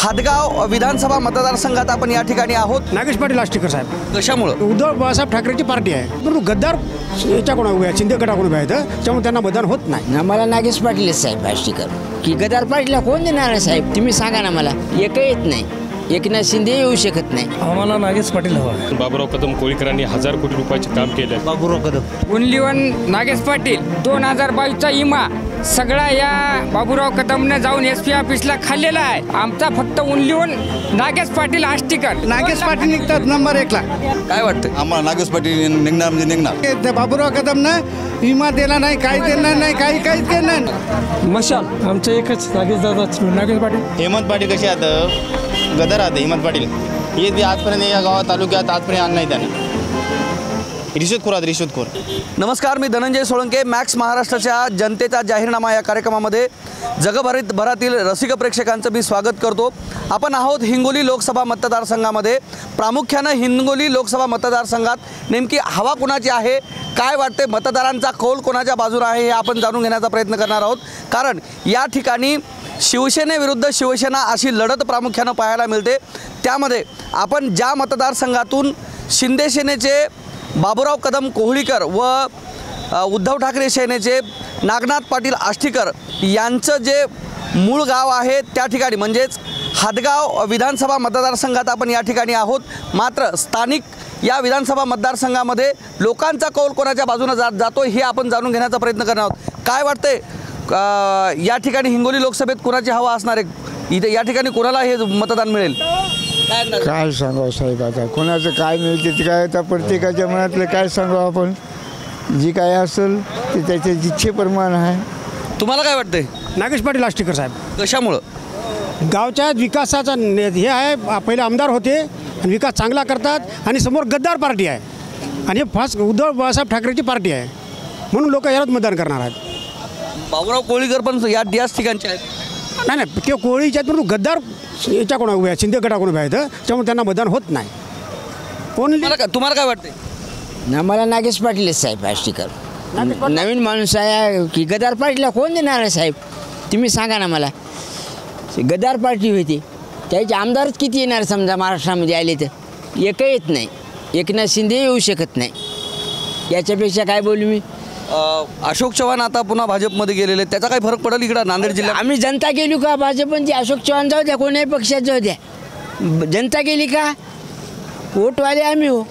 हदगाव विधानसभा मतदारसंघात आपण या ठिकाणी आहोत। नागेश पाटील आष्टीकर साहेब कशामुळे? उद्धव बाळासाहेब ठाकरेची पार्टी आहे, परंतु गद्दार याच्या कोणा उभ्या शिंदे गटाकडून उभ्या आहेत, त्यामुळे त्यांना मतदान होत नाही। आम्हाला नागेश पाटील साहेब आष्टीकर की गद्दार पाटीलला कोण देणार आहे साहेब? तुम्ही सांगा ना मला। एक येत नाही, एकनाथ शिंदे येऊ शकत नाही। आम्हाला नागेश पाटील हवा आहे। बाबुराव कदम कोळीकरांनी 1000 कोटी रुपयाचे काम केले। बाबुराव कदम ओनली वन नागेश पाटील 2022चा इमा सगळा या बाबुराव कदमने जाऊन SP ऑफिसला खाल्लेला आहे। आमचा फक्त ओनली वन नागेश पाटील आष्टीकर। नागेश पाटील निघतात नंबर 1 ला। काय वाटतं? आम्हाला नागेश पाटील निघणार म्हणजे निघणार। बाबुराव कदमनं विमा दिला नाही, काही देणार नाही, काहीच देणार नाही। मशाल आमचं एकच नागेश पाटील। हेमंत पाटील कसे आहेत? गदर आहेत हेमंत पाटील। हे बी आजपर्यंत या गावात तालुक्यात आजपर्यंत आण नाही त्याने। रिश्वतखोर। नमस्कार, मी धनंजय सोळंके। मॅक्स महाराष्ट्राच्या जनतेचा जाहीरनामा या कार्यक्रमामध्ये जगभरातील रसिक प्रेक्षकांचं मी स्वागत करतो। आपण आहोत हिंगोली लोकसभा मतदारसंघामध्ये। प्रामुख्यानं हिंगोली लोकसभा मतदारसंघात नेमकी हवा कोणाची आहे, काय वाटते, मतदारांचा कौल कोणाच्या बाजूने आहे हे आपण जाणून घेण्याचा प्रयत्न करणार आहोत। कारण या ठिकाणी शिवसेनेविरुद्ध शिवसेना अशी लढत प्रामुख्यानं पाहायला मिळते। त्यामध्ये आपण ज्या मतदारसंघातून शिंदे सेनेचे बाबुराव कदम कोहळीकर व उद्धव ठाकरे सेनेचे नागनाथ पाटील आष्टीकर यांचं जे मूळ गाव आहे त्या ठिकाणी म्हणजेच हदगाव विधानसभा मतदारसंघात आपण या ठिकाणी आहोत। मात्र स्थानिक या विधानसभा मतदारसंघामध्ये लोकांचा कौल कोणाच्या बाजूने जातो हे आपण जाणून घेण्याचा प्रयत्न करणार आहोत। काय वाटते या ठिकाणी हिंगोली लोकसभेत कोणाची हवा असणार आहे? इथे या ठिकाणी कोणाला हे मतदान मिळेल? काय सांगावं साहेब, आता कोणाचं काय मिळते ते काय, आता प्रत्येकाच्या मनातलं काय सांगावं आपण। जी काय असेल ते त्याच्या इच्छेप्रमाणे आहे। तुम्हाला काय वाटतंय? नागेश पाटील आष्टीकर साहेब कशामुळं? गावच्या विकासाचा हे आहे, पहिले आमदार होते आणि विकास चांगला करतात आणि समोर गद्दार पार्टी आहे आणि हे फास्ट उद्धव बाळासाहेब ठाकरेची पार्टी आहे, म्हणून लोक यालाच मतदान करणार आहेत। बाबुराव कोळीकर पण याच ठिकाणचे आहेत? नाही, ते कोळीच्या आहेत, परंतु गद्दार याच्या कोणा उभ्या शिंदे गटाकडून उभ्या आहेत, त्यामुळे त्यांना मतदान होत नाही। तुम्हाला काय वाटतंय? आम्हाला नागेश पाटील साहेब आष्टीकर नवीन माणूस आहे की गद्दार पार्टीला कोण देणार आहे साहेब? तुम्ही सांगा ना मला। गद्दार पार्टी होती, त्याचे आमदारच किती येणार समजा महाराष्ट्रामध्ये आले तर? एक येत नाही, एकनाथ शिंदे येऊ शकत नाही। याच्यापेक्षा काय बोलू मी? अशोक चव्हाण आता पुन्हा भाजपमध्ये गेलेले, त्याचा काही फरक पडेल इकडं नांदेड जिल्ह्यात? आम्ही जनता गेली का भाजपची? अशोक चव्हाण जाऊ द्या, कोणाही पक्षात जाऊ द्या, जनता गेली का? वोटवाले आम्ही हो।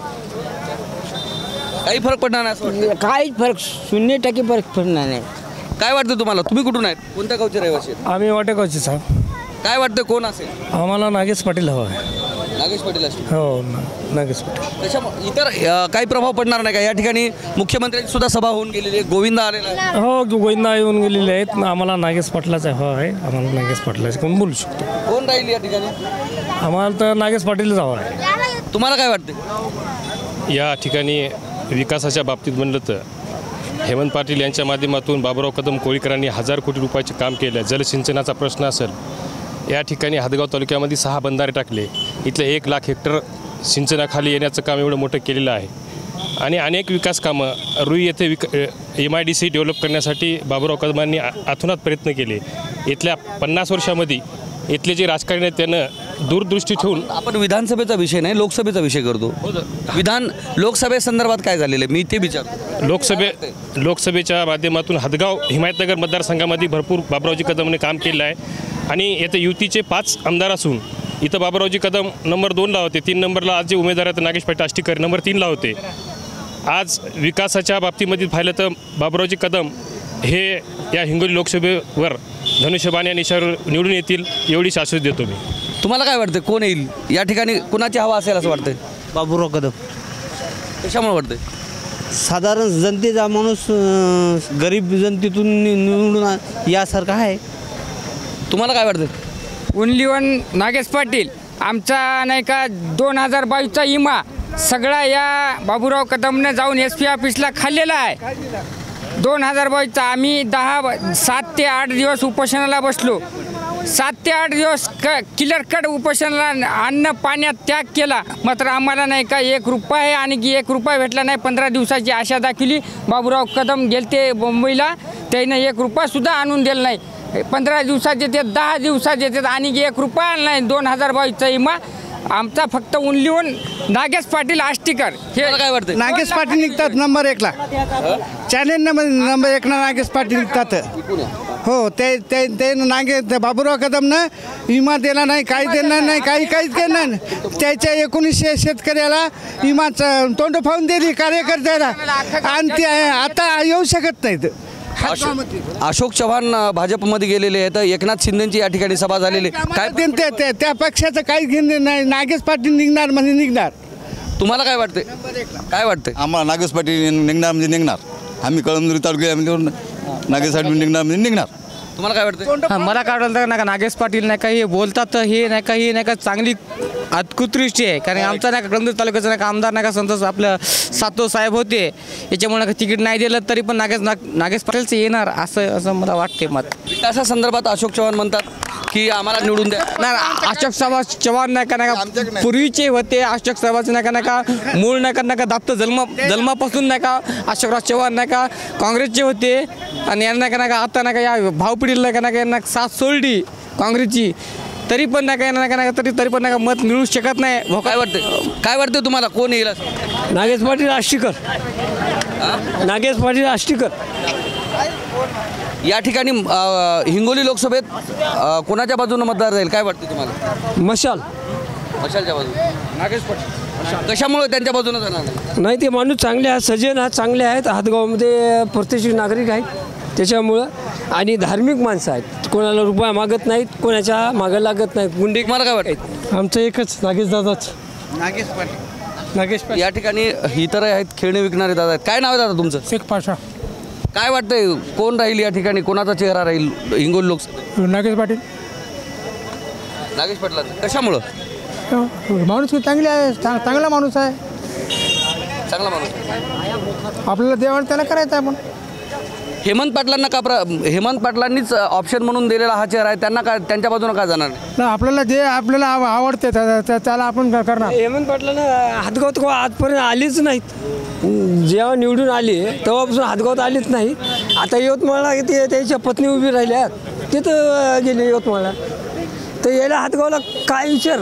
काही फरक पडणार नाही असं वाटतं? काहीच फरक 0% फरक पडणार नाही। काय वाटतं तुम्हाला? तुम्ही कुठून आहेत? कोणत्या गावचे रहिवासी आहेत? आम्ही वाटेगावचे साहेब। काय वाटतं कोण असेल? आम्हाला नागेश पाटील हवा आहे। नागेश पाटील असतील? हो, नागेश पाटील। त्याच्यामुळे इतर काही प्रभाव पडणार नाही का? या ठिकाणी मुख्यमंत्र्यांची सुद्धा सभा होऊन गेलेली आहे, गोविंदा आलेला आहे। हो, गोविंदा येऊन गेलेले आहेत। आम्हाला नागेश पाटलाचा हवा आहे। आम्हाला नागेश पाटलाचे कोण बोलू शकतो? कोण राहील या ठिकाणी? आम्हाला तर नागेश पाटीलच हवा आहे। तुम्हाला काय वाटतं? या ठिकाणी विकासाच्या बाबतीत म्हणलं तर हेमंत पाटील यांच्या माध्यमातून बाबुराव कदम कोळीकरांनी 1000 कोटी रुपयाचे काम केले। जलसिंचनाचा प्रश्न असेल, या ठिकाणी हदगाव तालुक्यामध्ये 6 बंधारे टाकले। इथले 1 लाख हेक्टर सिंचनाखाली येण्याचं काम एवढं मोठं केलेलं आहे आणि अनेक विकास कामं रुई येथे MIDC डेव्हलप करण्यासाठी बाबुराव कदमांनी अथोनात प्रयत्न केले। इथल्या 50 वर्षामध्ये इथले जे राजकारणी आहेत त्यानं दूरदृष्टी ठेवून आपण विधानसभेचा विषय नाही, लोकसभेचा विषय करतो। लोकसभेसंदर्भात काय झालेलं आहे मी ते विचारतो। लोकसभेच्या माध्यमातून हदगाव हिमायतनगर मतदारसंघामध्ये भरपूर बाबुरावजी कदमने काम केलं आहे आणि येथे युतीचे 5 आमदार असून इथं बाबुरावजी कदम नंबर 2ला होते। 3 नंबरला आज जे उमेदवार आहेत नागेश पाटील आष्टीकर नंबर 3ला होते। आज विकासाच्या बाबतीमध्ये पाहिलं तर बाबुरावजी कदम हे या हिंगोली लोकसभेवर धनुष्यबाण या निशावर निवडून येतील एवढी शाश्वत देतो मी। तुम्हाला काय वाटतं कोण येईल या ठिकाणी? कुणाची हवा असेल असं वाटतंय? बाबुराव कदम। कशामुळे वाटतंय? साधारण जनतेचा माणूस, गरीब जनतेतून निवडून यासारखा आहे। तुम्हाला काय वाटतं? Only one Nagesh Patil. आमचा नाही का 2022चा इमा सगळा या बाबुराव कदमने जाऊन SP ऑफिसला खाल्लेला आहे। 2022चा आम्ही 7 ते 8 दिवस उपोषणाला बसलो। 7 ते 8 दिवस क्लिअर कट उपोषणाला अन्न पाण्यात त्याग केला, मात्र आम्हाला नाही का 1 रुपया आणि 1 रुपया भेटला नाही। 15 दिवसाची आशा दाखवली। बाबुराव कदम गेलते मुंबईला, त्यानं 1 रुपयासुद्धा आणून दिला नाही। 15 दिवसात येतात, 10 दिवसात येतात आणि 1 रुपया नाही. 2022चा विमा आमचा फक्त उनलीहून नागेश पाटील आष्टीकर हे काय वाटतं? नागेश पाटील निघतात नंबर 1ला. चॅलेंज नंबर 1ला नागेश पाटील निघतात. हो ते ते ते ते बाबूराव कदमनं विमा दिला नाही, काही देणार नाही, काहीच केलं नाही. त्याच्या 1900 शेतकऱ्याला विमाचं तोंड फावून दिली कार्यकर्त्याला आणि ते आता येऊ शकत नाहीत. अशोक चव्हाण भाजपमध्ये गेलेले आहेत. एकनाथ शिंदेची या ठिकाणी सभा झालेली काय त्या पक्षाचं काही घेणं नाही. नागेश पाटील निघणार म्हणजे निघणार. तुम्हाला काय वाटते? काय वाटते? आम्हाला नागेश पाटील निघणार म्हणजे निघणार. आम्ही कळमनुरी तालुक्यामध्ये नागेश पाटील निघणार म्हणजे निघणार. तुम्हाला काय वाटतं? मला काय वाटतं नाही का नागेश पाटील नाही का हे बोलतात हे नाही का चांगली उत्कृष्टी आहे. कारण आमचा नाही का कळमनुरी तालुक्याचा नाही का आमदार नाही का संतोष आपलं सातो साहेब होते. याच्यामुळे तिकीट नाही दिलं तरी पण नागेश पाटीलचं येणार असं मला वाटते. मत विकासासंदर्भात अशोक चव्हाण म्हणतात की आम्हाला निवडून द्या. नाही अशोक चव्हाण नाही का पूर्वीचे होते. अशोक साहेबाचे नाही का मूळ नाही का दाप्त जन्मापासून नाही का अशोकराव चव्हाण नाही का काँग्रेसचे होते आणि यांना नाही का आता नाही का या भावपिढीला नाही का यांना साथ सोडली काँग्रेसची तरी पण नाही का तरी पण नाही का मत मिळू शकत नाही. काय वाटतं तुम्हाला कोण येईल? नागेश पाटील आष्टीकर. नागेश पाटील आष्टीकर. या ठिकाणी हिंगोली लोकसभेत कोणाच्या बाजूने मतदार जाईल काय वाटतं तुम्हाला? मशालच्या बाजूने. नागेश पाटील कशामुळे त्यांच्या बाजूने जाणार? नाही ते माणूस चांगले आहेत, सज्जन आहेत, चांगले आहेत. हातगावमध्ये प्रतिष्ठित नागरिक आहेत त्याच्यामुळं आणि धार्मिक माणसं आहेत. कोणाला रुपया मागत नाहीत, कोणाच्या मागं लागत नाहीत. गुंडे तुम्हाला काय वाटतं? आमचं एकच नागेश दादाच. नागेश पाटील. या ठिकाणी इतर आहेत खेळणे विकणारे दादा आहेत. काय नाव आहे दादा तुमचं? शेख पाशा. काय वाटतंय कोण राहील या ठिकाणी? कोणाचा चेहरा राहील हिंगोली लोकसभेत? नागेश पाटील. नागेश पाटलांचा. कशामुळं? माणूस चांगले आहे, चांगला माणूस आहे. चांगला माणूस. आपल्याला देवाण त्याला करायचं आहे. पण हेमंत पाटलांना हेमंत पाटलांनीच ऑप्शन म्हणून दिलेला हा चेहरा आहे. त्यांना काय त्यांच्या बाजूने का जाणार नाही? आपल्याला जे आपल्याला आवडते त्याला आपण करणार. हेमंत पाटलांना हातगावात आजपर्यंत आलीच नाहीत. जेव्हा निवडून आली तेव्हापासून हातगावात आलीच नाही. आता यवतमाळला ते त्याच्या पत्नी उभी राहिल्या तिथं गेले यवतमाळला. तर यायला हातगावला काय विचार?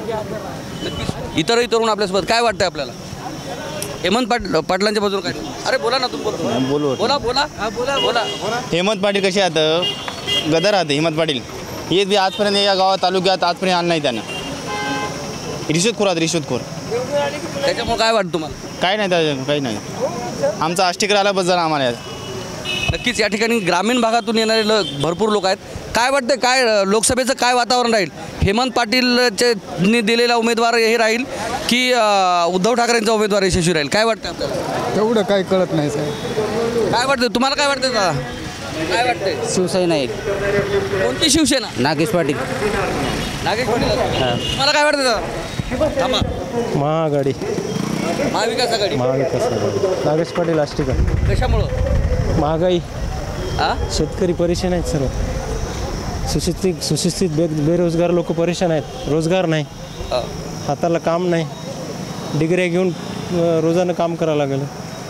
इतरही तरुण आपल्यासोबत काय वाटतंय आपल्याला? हेमंत पाटलांच्या बाजूने काय? अरे बोला ना तुम्ही. बोला. हेमंत पाटील कसे आहेत? गदर आहेत हेमंत पाटील. हे बी आजपर्यंत या गावात तालुक्यात आजपर्यंत आलं नाही त्यांना. रिश्वतखोर. त्याच्यामुळे काय वाटतं तुम्हाला? काही नाही त्याच्या काही नाही. आमचा आष्टीकर आला बस झाला आम्हाला. नक्कीच या ठिकाणी ग्रामीण भागातून येणारे भरपूर लोक आहेत. काय वाटतं काय लोकसभेचं काय वातावरण राहील? हेमंत पाटीलनी दिलेला उमेदवार हे राहील की उद्धव ठाकरेंचा उमेदवार यशस्वी राहील? काय वाटतं आपल्याला? एवढं काही कळत नाही साहेब. काय वाटतं तुम्हाला? काय वाटतं दादा? काय वाटतंय? शिवसेना आहे. कोणती शिवसेना? नागेश पाटील. नागेश पाटील. तुम्हाला काय वाटतं दादा? थांबा. महाआघाडी. महाविकास आघाडी. नागेश पाटील आष्टीकर. कशामुळं? महागाई, शेतकरी परेशान आहेत सर्व. सुशिक्षित बेरोजगार लोक परेशान आहेत. रोजगार नाही, हाताला काम नाही. डिग्र्या घेऊन रोजानं काम करावं लागलं.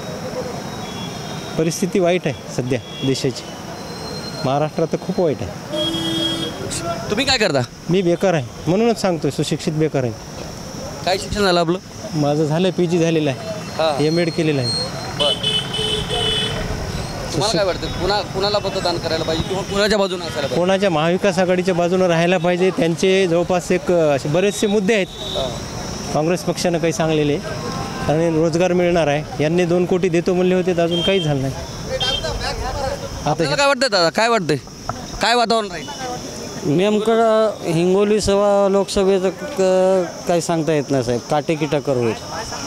परिस्थिती वाईट आहे सध्या देशाची. महाराष्ट्रात तर खूप वाईट आहे. तुम्ही काय करता? मी बेकार आहे म्हणूनच सांगतोय सुशिक्षित बेकार आहे. काय शिक्षण झालं आपलं? माझं झालं PG झालेलं आहे. MAd केलेलं आहे. तुम्हाला काय वाटतं कुणाला मतदान करायला पाहिजे किंवा कुणाच्या बाजूने असायला पाहिजे? कोणाच्या महाविकास आघाडीच्या बाजूने राहायला पाहिजे. त्यांचे जवळपास असे बरेचसे मुद्दे आहेत काँग्रेस पक्षानं काही सांगलेले. आणि रोजगार मिळणार आहे. यांनी 2 कोटी देतो म्हणले होते, अजून काही झालं नाही. आता काय वाटतं दादा? काय वाटतंय काय वातावरण राहील? नेमकं हिंगोली लोकसभेचं काही सांगता येत नाही साहेब. काटेकी टक्कर होईल.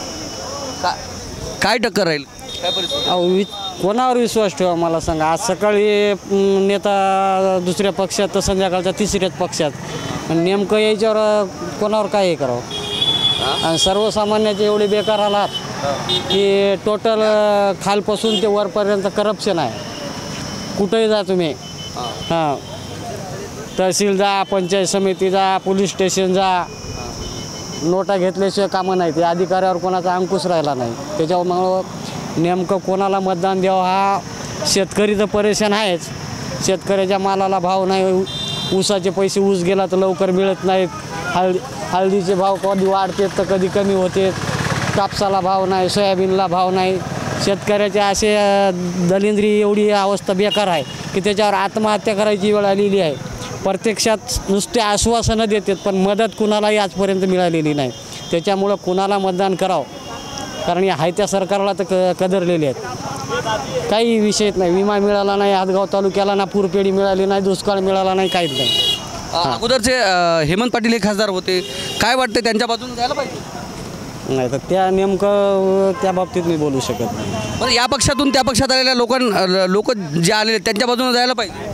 काय टक्कर राहील? काय परिस्थिती? कोणावर विश्वास ठेवा मला सांगा. आज सकाळी नेता दुसऱ्या पक्षात तर संध्याकाळच्या तिसऱ्याच पक्षात. आणि नेमकं याच्यावर कोणावर काय हे करावं? आणि सर्वसामान्याचे एवढे बेकार आलात की टोटल खालपासून ते वरपर्यंत करप्शन आहे. कुठेही जा तुम्ही. हां, तहसील जा, पंचायत समिती जा, पोलीस स्टेशन जा. नोटा घेतल्याशिवाय कामं नाही. ते अधिकाऱ्यावर कोणाचा अंकुश राहिला नाही. त्याच्यामुळं नेमकं कोणाला मतदान द्यावं हा शेतकरी तर परेशान आहेच. शेतकऱ्याच्या मालाला भाव नाही, ऊसाचे पैसे ऊस गेला तर लवकर मिळत नाहीत, हळदीचे भाव कधी वाढतात तर कधी कमी होते, कापसाला भाव नाही, सोयाबीनला भाव नाही. शेतकऱ्याच्या असे दलिंद्री एवढी अवस्था बेकार आहे की त्याच्यावर आत्महत्या करायची वेळ आलेली आहे. प्रत्यक्षात नुसते आश्वासनं देतात पण मदत कुणालाही आजपर्यंत मिळालेली नाही. त्याच्यामुळं कुणाला मतदान करावं, कारण या हायत्या सरकारला तर कदरलेले आहेत. काही विषयच नाही, विमा मिळाला नाही, हातगाव तालुक्याला ना पूरपेढी मिळाली नाही, दुष्काळ मिळाला नाही, काहीच नाही. अगोदरचे हेमंत पाटील हे खासदार होते, काय वाटते त्यांच्या बाजूने जायला पाहिजे? नाही तर त्या नेमकं त्या बाबतीत मी बोलू शकत नाही. बरं, या पक्षातून त्या पक्षात आलेल्या लोक जे आलेले त्यांच्या बाजूने जायला पाहिजे.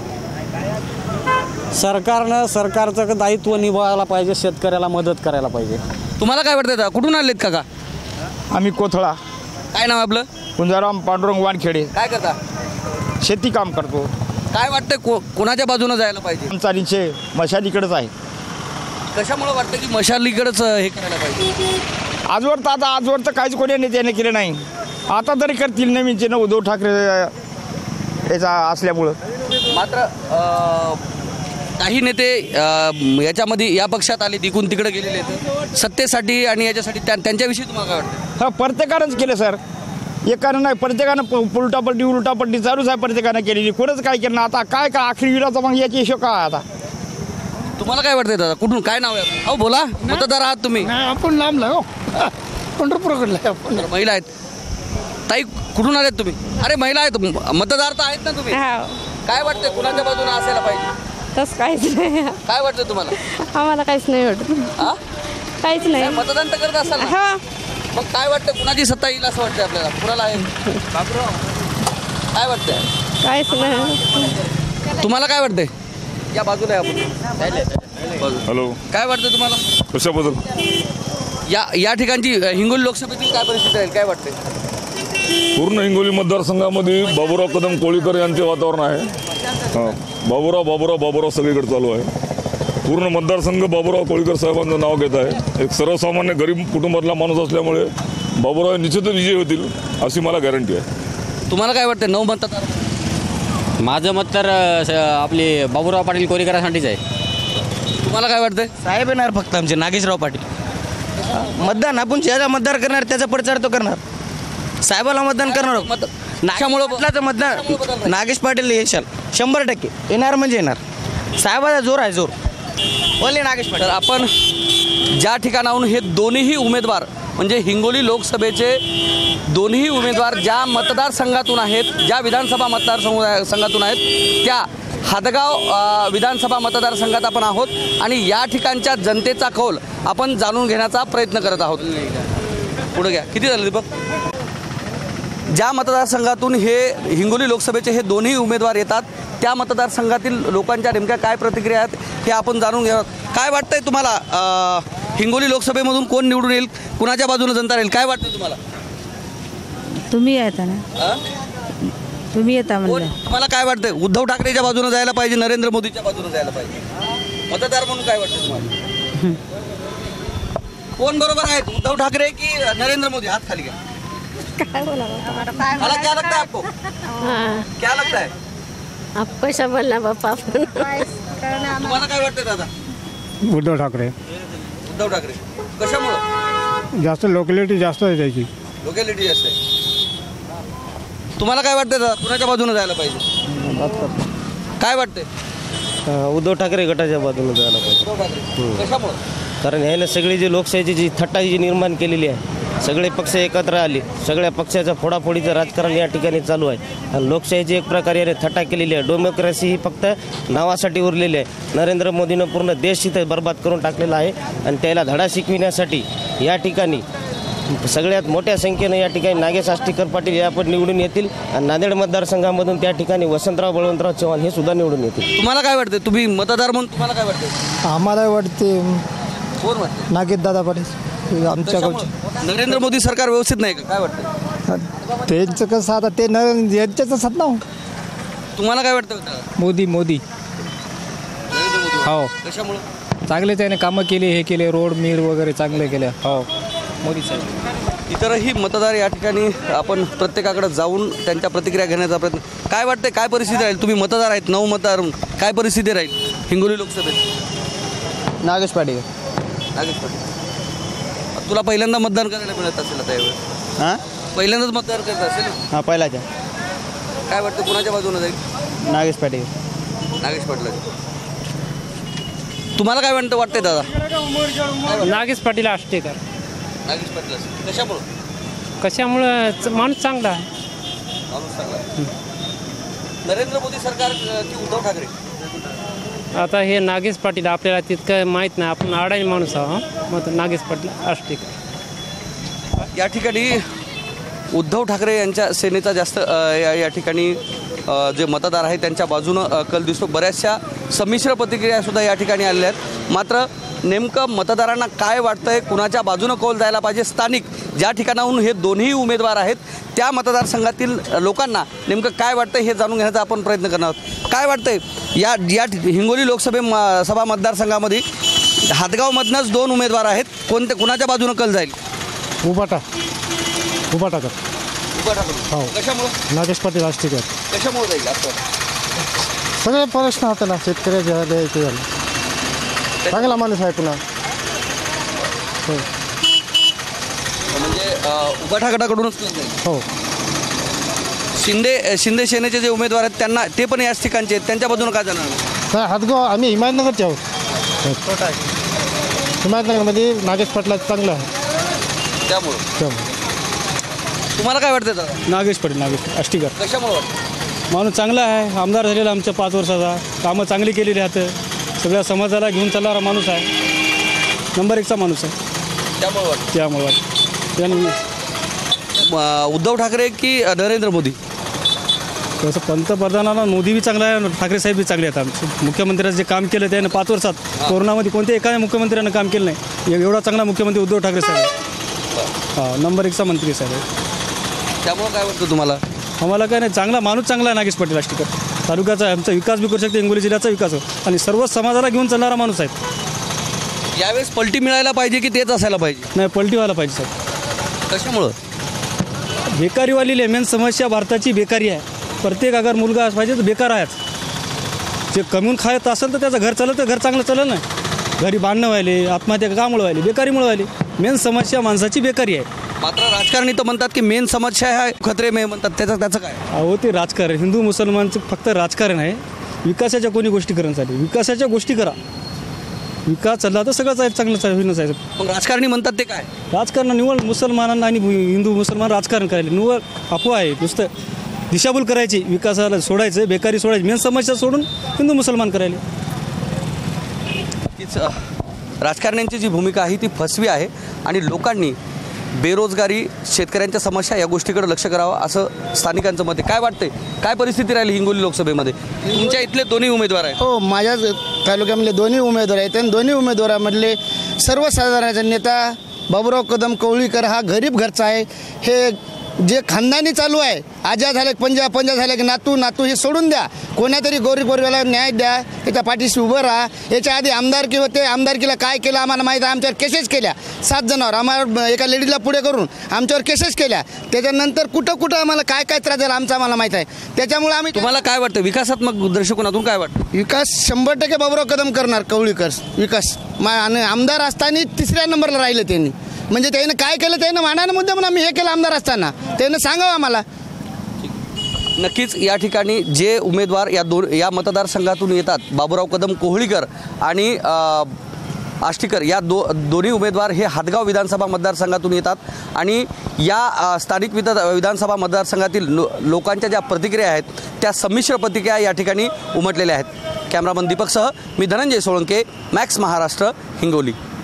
सरकारचं दायित्व निभावायला पाहिजे, शेतकऱ्याला मदत करायला पाहिजे. तुम्हाला काय वाटतं? कुठून आलेत काका? आम्ही कोथळा. काय नाव आपलं? कुंजाराम पांडुरंग वानखेडे. काय करता? शेती काम करतो. काय वाटतं कोणाच्या बाजूने जायला पाहिजे? आमचा निश्चय मशालीकडेच आहे. कशामुळे वाटतं की मशालीकडेच हे करायला पाहिजे? आजवर तर काहीच कोणी नेत्याने केलं नाही, आता तरी करतील नवीन चिन्ह उद्धव ठाकरे याचा असल्यामुळं. मात्र काही नेते याच्यामध्ये या पक्षात आले, तिकून तिकडे गेलेले आहेत सत्तेसाठी आणि याच्यासाठी. त्यांच्याविषयी तुम्हाला काय वाटतं? हा, प्रत्येकानंच केलं सर, एकानं नाही, प्रत्येकानं उलटापट्टी चालूच आहे, प्रत्येकानं केलेली. कोणच काय केलं ना, आता काय आखरी विराचा मग याची हिशोब काय आता? तुम्हाला काय वाटतंय दादा? कुठून काय नाव आहे? अहो बोला, मतदार आहात तुम्ही? आपण लांबला हो, पंढरपूरकडला आपण. महिला आहेत. ताई कुठून आलेत तुम्ही? अरे महिला आहेत, मतदार तर आहेत ना तुम्ही? काय वाटतंय कुणाच्या बाजूने असायला पाहिजे? तसं काहीच नाही. काय वाटतं तुम्हाला? आम्हाला काहीच नाही वाटत. काहीच नाही. मतदान तर करत असाल ना? मग काय वाटतं कुणाची सत्ता येईल असं वाटतं आपल्याला? कुणाला आहे? काय वाटतंय? काहीच नाही. तुम्हाला काय वाटतंय? या बाजूला आहे आपण. हॅलो, काय वाटतं तुम्हाला? कशाबद्दल? या ठिकाणची हिंगोली लोकसभेतील काय परिस्थिती राहील? काय वाटते? पूर्ण हिंगोली मतदारसंघामध्ये बाबूराव कदम कोळीकर यांचे वातावरण आहे. हां, बाबूराव सगळीकडे चालू आहे. पूर्ण मतदारसंघ बाबूराव कोळीकर साहेबांचं नाव घेत आहे. एक सर्वसामान्य गरीब कुटुंबातला माणूस असल्यामुळे बाबूराव निश्चितच विजयी होतील अशी मला गॅरंटी आहे. तुम्हाला काय वाटतं? 9 मतदार. माझं मत तर आपले बाबूराव पाटील कोळीकरांसाठीच आहे. तुम्हाला काय वाटतंय? साहेब येणार फक्त आमचे नागेशराव पाटील. मतदान आपण ज्याला मतदार करणार त्याचा प्रचार तो करणार, साहेबाला मतदान करणार. नागेशमुळं मतदान नागेश पाटील येशाल 100% येणार म्हणजे येणार. साहेबाचा जोर आहे, जोर बोलले नागेश पाटील. तर आपण ज्या ठिकाणाहून हे दोन्ही उमेदवार म्हणजे हिंगोली लोकसभेचे दोन्ही उमेदवार ज्या मतदारसंघातून आहेत, ज्या विधानसभा मतदारसंघातून आहेत, त्या हादगाव विधानसभा मतदारसंघात आपण आहोत आणि या ठिकाणच्या जनतेचा कौल आपण जाणून घेण्याचा प्रयत्न करत आहोत. पुढे घ्या. किती झालं दीपक? ज्या मतदारसंघातून हे हिंगोली लोकसभेचे हे दोन्ही उमेदवार येतात त्या मतदारसंघातील लोकांच्या नेमक्या काय प्रतिक्रिया आहेत हे आपण जाणून घेऊयात. काय वाटतंय तुम्हाला? हिंगोली लोकसभेमधून कोण निवडून येईल? कुणाच्या बाजूने जनता राहील? काय वाटतं तुम्हाला? तुम्ही येता ना, तुम्ही येता म्हणलं. तुम्हाला काय वाटतंय? उद्धव ठाकरेच्या बाजूने जायला पाहिजे, नरेंद्र मोदीच्या बाजूने जायला पाहिजे? मतदार म्हणून काय वाटतं तुम्हाला? कोण बरोबर आहेत, उद्धव ठाकरे की नरेंद्र मोदी? हात खाली घ्या. काय बोला मला क्या लगता है आपको? क्या लगता है? आप कैसा बोलना बापा आपण. तुम्हाला काय वाटतं दादा? उद्धव ठाकरे. उद्धव ठाकरे कशामुळं? जास्त लोकॅलिटी जास्त आहे त्याची. लोकॅलिटी जास्त आहे. तुम्हाला काय वाटतं दादा? कुणाच्या बाजूने जायला पाहिजे? काय वाटतंय? उद्धव ठाकरे गटाच्या बाजूने जायला पाहिजे. उद्धव ठाकरे कशामुळं? कारण ह्यानं सगळी जी लोकशाहीची जी थट्टा जी निर्माण केलेली आहे, सगळे पक्ष एकत्र आले, सगळ्या पक्षाचं फोडाफोडीचं राजकारण या ठिकाणी चालू आहे आणि लोकशाहीची एक प्रकारे याने थट्टा केलेली आहे. डेमोक्रेसी ही फक्त नावासाठी उरलेली आहे. नरेंद्र मोदीनं पूर्ण देश इथे बर्बाद करून टाकलेला आहे आणि त्याला धडा शिकविण्यासाठी या ठिकाणी सगळ्यात मोठ्या संख्येनं या ठिकाणी नागेश आष्टीकर पाटील या पण निवडून येतील आणि नांदेड मतदारसंघामधून त्या ठिकाणी वसंतराव बळवंतराव चव्हाण हे सुद्धा निवडून येतील. तुम्हाला काय वाटतं? तुम्ही मतदार म्हणून तुम्हाला काय वाटतं? आम्हाला वाटते कोण वाटतं? नागेश दादा पाटील आमच्या गावचे. नरेंद्र मोदी सरकार व्यवस्थित नाही का? काय वाटतं? त्यांचं कसं आता ते यांच्याच असत ना. तुम्हाला काय वाटतं? मोदी हो, कशामुळं? चांगले त्याने कामं केली, हे केले, रोड मीर वगैरे चांगले केले. हो, मोदी साहेब. इतरही मतदार या ठिकाणी आपण प्रत्येकाकडे जाऊन त्यांच्या प्रतिक्रिया घेण्याचा प्रयत्न. काय वाटतंय, काय परिस्थिती राहील? तुम्ही मतदार आहेत, 9 मतदार, काय परिस्थिती राहील हिंगोली लोकसभेत? नागेश पाटील. नागेश पाटील, तुला पहिल्यांदा मतदान करायला मिळत असेल आता यावेळेस? हां, पहिल्यांदाच मतदान करत असेल. हां, पहिलाच्या. काय वाटतं, कुणाच्या बाजूने जाईल? नागेश पाटील. नागेश पाटील. तुम्हाला काय वाटतंय दादा? नागेश पाटील आष्टेकर. नागेश पाटील कशामुळं? कशामुळं? माणूस चांगला आहे. माणूस चांगला आहे. नरेंद्र मोदी सरकार की उद्धव ठाकरे? आता हे नागेश पाटील आपल्याला तितकं माहीत नाही, आपण आडाणी माणूस आहोत. मग नागेश पाटील आष्टेकर. या ठिकाणी उद्धव ठाकरे यांच्या सेनेचा जास्त या ठिकाणी जे मतदार आहेत त्यांच्या बाजूनं कल दिसतो. बऱ्याचशा संमिश्र प्रतिक्रियासुद्धा या ठिकाणी आलेल्या आहेत. मात्र नेमकं मतदारांना काय वाटतंय, कुणाच्या बाजूनं कौल जायला पाहिजे, स्थानिक ज्या ठिकाणाहून हे दोन्ही उमेदवार आहेत त्या मतदारसंघातील लोकांना नेमकं काय वाटतंय हे जाणून घेण्याचा आपण प्रयत्न करणार आहोत. काय वाटतंय या हिंगोली सभा मतदारसंघामध्ये हातगावमधनंच 2 उमेदवार आहेत, कुणाच्या बाजूनं कल जाईल? उबाटा कर. हो. कशामुळे? नागेश पाटील आष्टेकर. कशामुळे जाईल असं? सगळे प्रश्न होते ना, शेतकऱ्याचे द्यायचे झाले. चांगला माणूस आहे पुन्हा. म्हणजे उबाठा गटाकडूनच कल जाईल. हो. शिंदे सेनेचे जे उमेदवार आहेत त्यांना, ते पण याच ठिकाणचे आहेत, त्यांच्या बाजूनं काय जाणार? नाही, हातगाव आम्ही हिमायतनगरचे आहोत. हिमायतनगरमध्ये नागेश पाटला चांगलं आहे. त्यामुळं तुम्हाला काय वाटतं दादा? नागेश पाटील. नागेश आष्टीकर. कशामुळे वाटतं? माणूस चांगला आहे, आमदार झालेला आमच्या 5 वर्षाचा, कामं चांगली केलेली आहेत, सगळ्या समाजाला घेऊन चालणारा माणूस आहे, नंबर 1चा माणूस आहे. त्यामुळे उद्धव ठाकरे की नरेंद्र मोदी? तसं पंतप्रधानाला मोदी बी चांगला आहे, ठाकरे साहेब बी चांगले आहेत. आमचे मुख्यमंत्र्यांचं जे काम केलं त्यानं 5 वर्षात कोरोनामध्ये कोणत्या एका मुख्यमंत्र्यानं काम केलं नाही. एवढा चांगला मुख्यमंत्री उद्धव ठाकरे साहेब. हां, नंबर 1चा मंत्री साहेब आहे. त्यामुळं काय वाटतं तुम्हाला? आम्हाला काय नाही, चांगला माणूस चांगला आहे नागेश पाटील आष्टीकर. तालुक्याचा आमचा विकास बी करू शकते, हिंगोली जिल्ह्याचा विकास हो, आणि सर्व समाजाला घेऊन चालणारा माणूस आहे. यावेळेस पलटी मिळायला पाहिजे की तेच असायला पाहिजे? नाही, पलटी व्हायला पाहिजे साहेब. कशामुळं? बेकारीवाली मेन समस्या भारताची बेकारी आहे. प्रत्येक अगर मुलगा पाहिजे तर बेकार आहेच. जे कमवून खायत असेल तर त्याचं घर चाललं तर घर चांगलं चालेल ना. घरी बांधणं व्हायले, आत्महत्या कामुळे व्हायली, बेकारीमुळे व्हायली. मेन समस्या माणसाची बेकारी आहे. मात्र राजकारणी तर म्हणतात की मेन समस्या आहे खतरे में म्हणतात, त्याचं काय? अहो, ते राजकारण हिंदू मुसलमानचं फक्त राजकारण आहे. विकासाच्या कोणी गोष्टी करणं चालेल, विकासाच्या गोष्टी करा. विकास चालला तर सगळंच आहे, चांगलंच आहे, होईनच आहे. पण राजकारणी म्हणतात ते काय? राजकारण निवड मुसलमानांना आणि हिंदू मुसलमान राजकारण करायला निवड अफवा आहे. नुसतं दिशाभूल करायची, विकासाला सोडायचं, बेकारी सोडायची, मेन समस्या सोडून हिंदू मुसलमान करायला. तीच राजकारण्यांची जी भूमिका आहे ती फसवी आहे आणि लोकांनी बेरोजगारी, शेतकऱ्यांच्या समस्या या गोष्टीकडे लक्ष करावं असं स्थानिकांचं मत आहे. काय वाटतंय, काय परिस्थिती राहिली हिंगोली लोकसभेमध्ये? तुमच्या इथले दोन्ही उमेदवार आहेत. हो, माझ्या तालुक्यामधले दोन्ही उमेदवार आहेत आणि दोन्ही उमेदवारामधले सर्वसाधारणाचा नेता बाबूराव कदम कवळीकर हा गरीब घरचा आहे. हे जे खानदानी चालू आहे, आजा झाले पंजा झाले की नातू हे सोडून द्या. कोणातरी गोरीला न्याय द्या, त्याच्या पाठीशी उभं राहा. याच्या आधी आमदारकी होते, आमदारकीला काय केलं आम्हाला माहीत आहे. आमच्यावर केसेस केल्या 7 जणांवर, आम्हाला एका लेडीजला पुढे करून आमच्यावर केसेस केल्या. त्याच्यानंतर कुठं आम्हाला काय त्रास झाला आम्हाला माहीत आहे. त्याच्यामुळे आम्ही, तुम्हाला काय वाटतं, विकासात्मक दृष्टिकोनातून काय वाटतं? विकास 100% बाबूराव कदम करणार. कवळीकर विकास आणि आमदार असताना 3ऱ्या नंबरला राहिलं त्यांनी. म्हणजे त्यानं काय केलं त्यानं मांडायला मुद्दा म्हणून आम्ही हे केलं आमदार असताना, त्यानं सांगावं आम्हाला. नक्कीच या ठिकाणी जे उमेदवार या मतदारसंघातून येतात, बाबूराव कदम कोहळीकर आणि आष्टीकर या दोन्ही उमेदवार हे हातगाव विधानसभा मतदारसंघातून येतात आणि या स्थानिक विधानसभा मतदारसंघातील लोकांच्या ज्या प्रतिक्रिया आहेत त्या संमिश्र प्रतिक्रिया या ठिकाणी उमटलेल्या आहेत. कॅमेरामन दीपकसह मी धनंजय सोळंके, मॅक्स महाराष्ट्र, हिंगोली.